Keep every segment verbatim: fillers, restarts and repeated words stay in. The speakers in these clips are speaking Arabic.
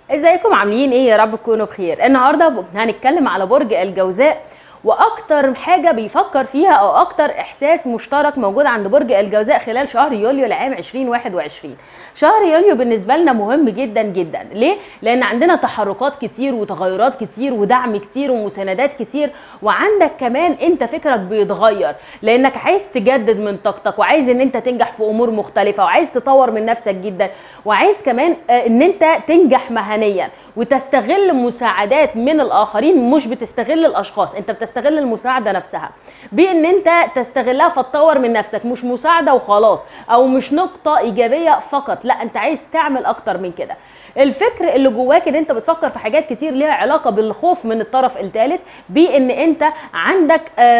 ازيكم عاملين ايه؟ يا رب تكونوا بخير. النهارده هنتكلم على برج الجوزاء، واكتر حاجه بيفكر فيها او اكتر احساس مشترك موجود عند برج الجوزاء خلال شهر يوليو لعام ألفين وواحد وعشرين. شهر يوليو بالنسبه لنا مهم جدا جدا. ليه؟ لان عندنا تحركات كتير وتغيرات كتير ودعم كتير ومساندات كتير، وعندك كمان انت فكرك بيتغير لانك عايز تجدد من طاقتك وعايز ان انت تنجح في امور مختلفه وعايز تطور من نفسك جدا، وعايز كمان ان انت تنجح مهنيا وتستغل مساعدات من الاخرين. مش بتستغل الاشخاص، انت بتستغل المساعده نفسها بان انت تستغلها فتطور من نفسك، مش مساعده وخلاص او مش نقطه ايجابيه فقط، لا انت عايز تعمل اكتر من كده. الفكر اللي جواك ان انت بتفكر في حاجات كتير ليها علاقه بالخوف من الطرف الثالث، بان انت عندك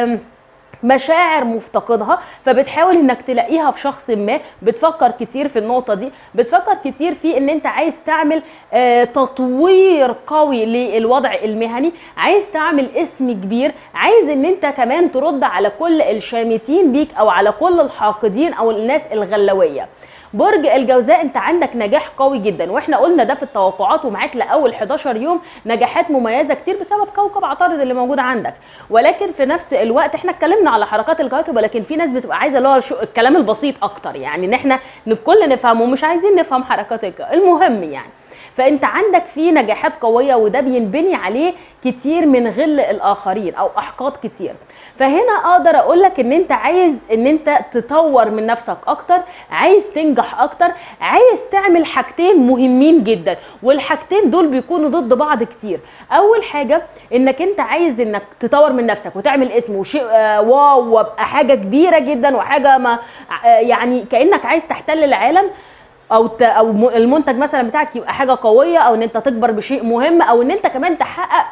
مشاعر مفتقدها، فبتحاول انك تلاقيها في شخص ما. بتفكر كتير في النقطة دي، بتفكر كتير في ان انت عايز تعمل آه تطوير قوي للوضع المهني، عايز تعمل اسم كبير، عايز ان انت كمان ترد على كل الشامتين بيك او على كل الحاقدين او الناس الغلوية. برج الجوزاء انت عندك نجاح قوي جدا، واحنا قلنا ده في التوقعات، ومعاك لاول حداشر يوم نجاحات مميزه كتير بسبب كوكب عطارد اللي موجود عندك. ولكن في نفس الوقت احنا اتكلمنا على حركات الكواكب، ولكن في ناس بتبقى عايزه اللي هو الكلام البسيط اكتر، يعني ان احنا الكل نفهمه ومش عايزين نفهم حركات الكواكب. المهم يعني فانت عندك في نجاحات قويه، وده بينبني عليه كتير من غل الاخرين او احقاد كتير. فهنا اقدر اقول لك ان انت عايز ان انت تطور من نفسك اكتر، عايز تنجح اكتر، عايز تعمل حاجتين مهمين جدا، والحاجتين دول بيكونوا ضد بعض كتير. اول حاجه انك انت عايز انك تطور من نفسك وتعمل اسم وشيء آه واو، وابقى حاجه كبيره جدا وحاجه ما آه يعني كانك عايز تحتل العالم، او او المنتج مثلا بتاعك يبقى حاجه قويه، او ان انت تكبر بشيء مهم، او ان انت كمان تحقق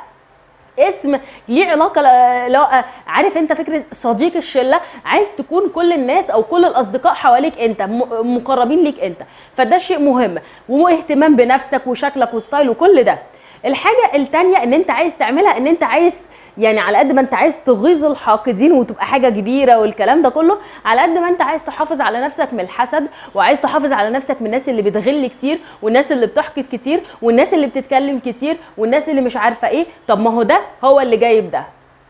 اسم ليه علاقه. لو عارف انت فكره صديق الشله، عايز تكون كل الناس او كل الاصدقاء حواليك انت مقربين ليك انت، فده شيء مهم، واهتمام بنفسك وشكلك وستايل وكل ده. الحاجه الثانيه ان انت عايز تعملها، ان انت عايز يعني على قد ما انت عايز تغيظ الحاقدين وتبقى حاجه كبيره والكلام ده كله، على قد ما انت عايز تحافظ على نفسك من الحسد، وعايز تحافظ على نفسك من الناس اللي بتغل كتير، والناس اللي بتحقد كتير، والناس اللي بتتكلم كتير، والناس اللي مش عارفه ايه. طب ما هو ده هو اللي جايب ده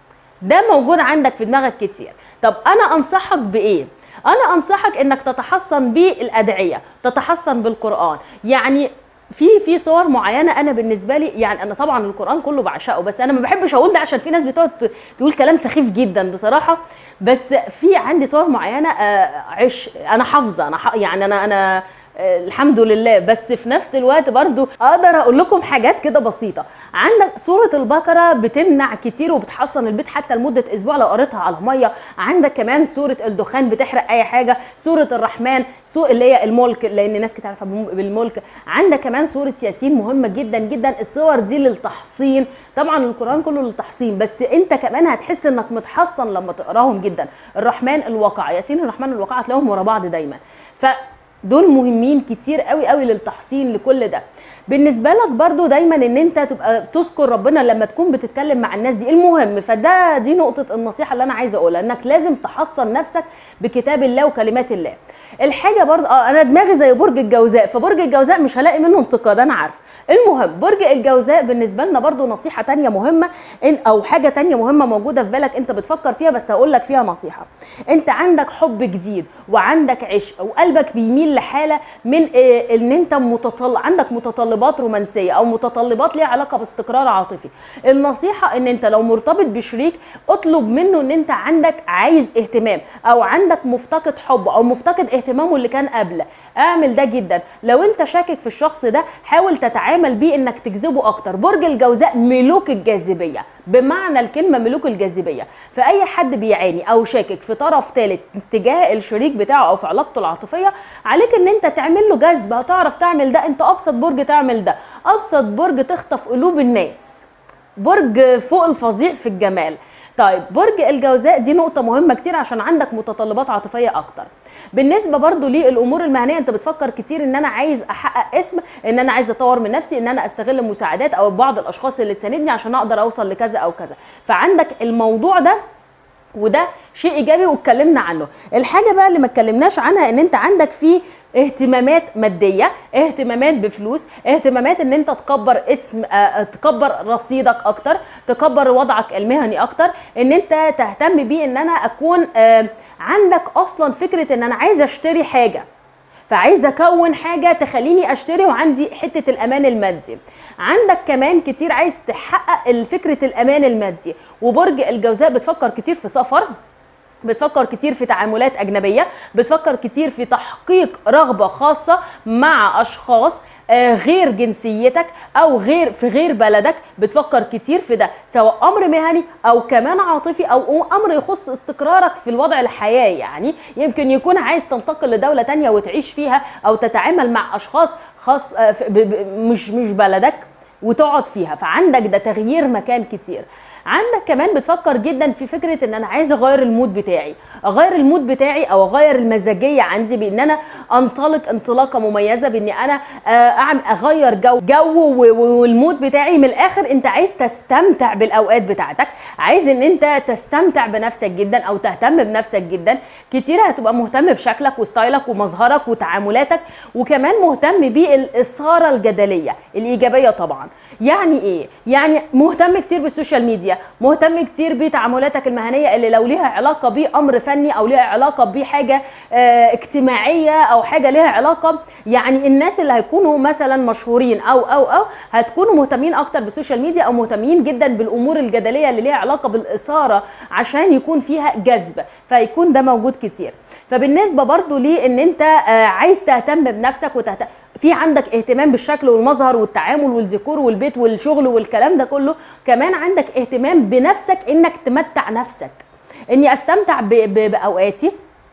ده موجود عندك في دماغك كتير. طب انا انصحك بايه؟ انا انصحك انك تتحصن بالادعيه، تتحصن بالقران. يعني في في صور معينه انا بالنسبه لي، يعني انا طبعا القران كله بعشقه، بس انا ما بحبش اقول ده عشان في ناس بتقعد تقول كلام سخيف جدا بصراحه. بس في عندي صور معينه عش انا حافظه، انا يعني انا انا الحمد لله. بس في نفس الوقت برضو اقدر اقول لكم حاجات كده بسيطه. عندك سوره البقره بتمنع كتير وبتحصن البيت حتى لمده اسبوع لو قريتها على ميه. عندك كمان سوره الدخان بتحرق اي حاجه. سوره الرحمن سوره اللي هي الملك، لان ناس كتير عارفه بالملك. عندك كمان سوره ياسين مهمه جدا جدا. الصور دي للتحصين، طبعا القران كله للتحصين، بس انت كمان هتحس انك متحصن لما تقراهم جدا. الرحمن الواقع، ياسين الرحمن الواقع، هتلاقيهم ورا بعض دايما. ف دول مهمين كتير قوي قوي للتحصين لكل ده. بالنسبه لك برضو دايما ان انت تبقى تذكر ربنا لما تكون بتتكلم مع الناس دي، المهم. فده دي نقطه النصيحه اللي انا عايزه اقولها، انك لازم تحصن نفسك بكتاب الله وكلمات الله. الحاجه برضو اه انا دماغي زي برج الجوزاء، فبرج الجوزاء مش هلاقي منه انتقاد انا عارفه. المهم برج الجوزاء بالنسبه لنا برضو نصيحه تانية مهمه، إن او حاجه تانية مهمه موجوده في بالك انت بتفكر فيها، بس هقول لك فيها نصيحه. انت عندك حب جديد وعندك عشق وقلبك بيميل لحاله من إيه؟ ان انت متطلع عندك متطلبات رومانسيه او متطلبات ليها علاقه باستقرار عاطفي. النصيحه ان انت لو مرتبط بشريك، اطلب منه ان انت عندك عايز اهتمام، او عندك مفتقد حب او مفتقد اهتمامه اللي كان قبله. اعمل ده جدا. لو انت شاكك في الشخص ده، حاول تتعامل بيه انك تجذبه اكتر. برج الجوزاء ملوك الجاذبيه، بمعنى الكلمه ملوك الجاذبيه. فاي حد بيعاني او شاكك في طرف ثالث تجاه الشريك بتاعه او في علاقته العاطفيه، عليك ان انت تعمل له جذب. هتعرف تعمل ده، انت ابسط برج تعمل ده. ابسط برج تخطف قلوب الناس، برج فوق الفظيع في الجمال. طيب برج الجوزاء دي نقطة مهمة كتير عشان عندك متطلبات عاطفية اكتر. بالنسبة برضو للامور المهنية، انت بتفكر كتير ان انا عايز احقق اسم، ان انا عايز اطور من نفسي، ان انا استغل مساعدات او بعض الاشخاص اللي تساندني عشان اقدر اوصل لكذا او كذا. فعندك الموضوع ده وده شيء ايجابي واتكلمنا عنه. الحاجه بقى اللي ما اتكلمناش عنها ان انت عندك فيه اهتمامات ماديه، اهتمامات بفلوس، اهتمامات ان انت تكبر اسم اه تكبر رصيدك اكتر، تكبر وضعك المهني اكتر، ان انت تهتم بيه ان انا اكون اه عندك اصلا فكره ان انا عايزه اشتري حاجه، فعايزه اكون حاجه تخليني اشتري وعندي حته الامان المادي. عندك كمان كتير عايز تحقق فكره الامان المادي، وبرج الجوزاء بتفكر كتير في سفر، بتفكر كتير في تعاملات أجنبية، بتفكر كتير في تحقيق رغبة خاصة مع أشخاص غير جنسيتك أو غير في غير بلدك، بتفكر كتير في ده سواء أمر مهني أو كمان عاطفي أو أمر يخص استقرارك في الوضع الحياة. يعني يمكن يكون عايز تنتقل لدولة تانية وتعيش فيها أو تتعامل مع أشخاص خاص مش مش بلدك وتقعد فيها، فعندك ده تغيير مكان كتير. عندك كمان بتفكر جدا في فكره ان انا عايز اغير المود بتاعي، اغير المود بتاعي او اغير المزاجيه عندي بان انا انطلق انطلاقه مميزه، باني انا اعمل اغير جو جو والمود بتاعي. من الاخر انت عايز تستمتع بالاوقات بتاعتك، عايز ان انت تستمتع بنفسك جدا او تهتم بنفسك جدا. كتير هتبقى مهتم بشكلك وستايلك ومظهرك وتعاملاتك، وكمان مهتم بالاثاره الجدليه الايجابيه طبعا. يعني ايه؟ يعني مهتم كتير بالسوشيال ميديا، مهتم كتير بتعاملاتك المهنيه اللي لو ليها علاقه بامر فني او ليها علاقه بحاجه اه اجتماعيه او حاجه ليها علاقه، يعني الناس اللي هيكونوا مثلا مشهورين او او او هتكونوا مهتمين اكتر بالسوشيال ميديا او مهتمين جدا بالامور الجدليه اللي ليها علاقه بالاثاره عشان يكون فيها جذب، فيكون ده موجود كتير. فبالنسبه برضو ليه ان انت اه عايز تهتم بنفسك وتهتم في عندك اهتمام بالشكل والمظهر والتعامل والذكور والبيت والشغل والكلام ده كله، كمان عندك اهتمام بنفسك انك تمتع نفسك، اني استمتع باوقاتي.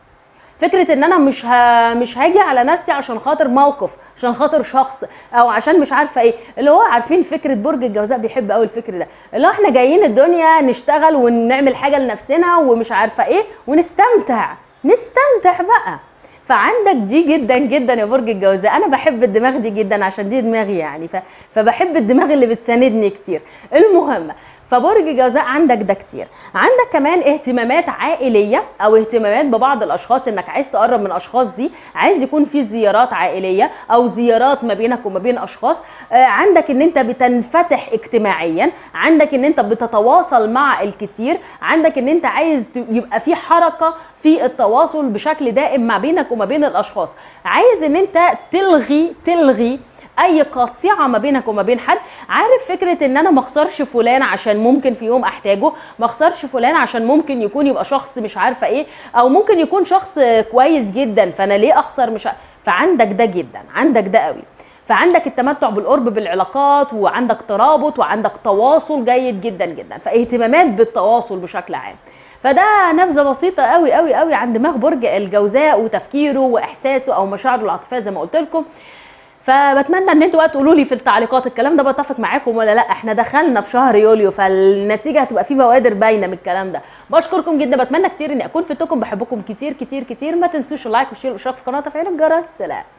فكره ان انا مش ها مش هاجي على نفسي عشان خاطر موقف، عشان خاطر شخص، او عشان مش عارفه ايه، اللي هو عارفين فكره برج الجوزاء بيحب قوي الفكر ده، اللي هو احنا جايين الدنيا نشتغل ونعمل حاجه لنفسنا ومش عارفه ايه ونستمتع نستمتع بقى. فعندك دي جدا جدا يا برج الجوزاء. انا بحب الدماغ دي جدا عشان دي دماغي يعني، فبحب الدماغ اللي بتساندني كتير. المهم فبرج الجوزاء عندك ده كتير. عندك كمان اهتمامات عائليه او اهتمامات ببعض الاشخاص، انك عايز تقرب من اشخاص دي، عايز يكون في زيارات عائليه او زيارات ما بينك وما بين اشخاص. آه عندك ان انت بتنفتح اجتماعيا، عندك ان انت بتتواصل مع الكتير، عندك ان انت عايز يبقى في حركه في التواصل بشكل دائم ما بينك وما بين الاشخاص، عايز ان انت تلغي تلغي اي قطيعه ما بينك وما بين حد. عارف فكره ان انا ما اخسرش فلان عشان ممكن في يوم احتاجه، ما اخسرش فلان عشان ممكن يكون يبقى شخص مش عارفه ايه، او ممكن يكون شخص كويس جدا فانا ليه اخسر مش ع... فعندك ده جدا، عندك ده قوي. فعندك التمتع بالقرب بالعلاقات، وعندك ترابط، وعندك تواصل جيد جدا جدا، فاهتمامات بالتواصل بشكل عام. فده نبذه بسيطه قوي قوي قوي عن دماغ برج الجوزاء وتفكيره واحساسه او مشاعره العاطفيه زي ما قلت لكم. فبتمنى ان انتوا بقى تقولوا لي في التعليقات الكلام ده بتفق معاكم ولا لا. احنا دخلنا في شهر يوليو فالنتيجه هتبقى في بوادر باينه من الكلام ده. بشكركم جدا، بتمنى كتير اني اكون فدتكم، بحبكم كتير كتير كتير. ما تنسوش اللايك والشير والاشتراك في القناه وتفعيل الجرس. سلام.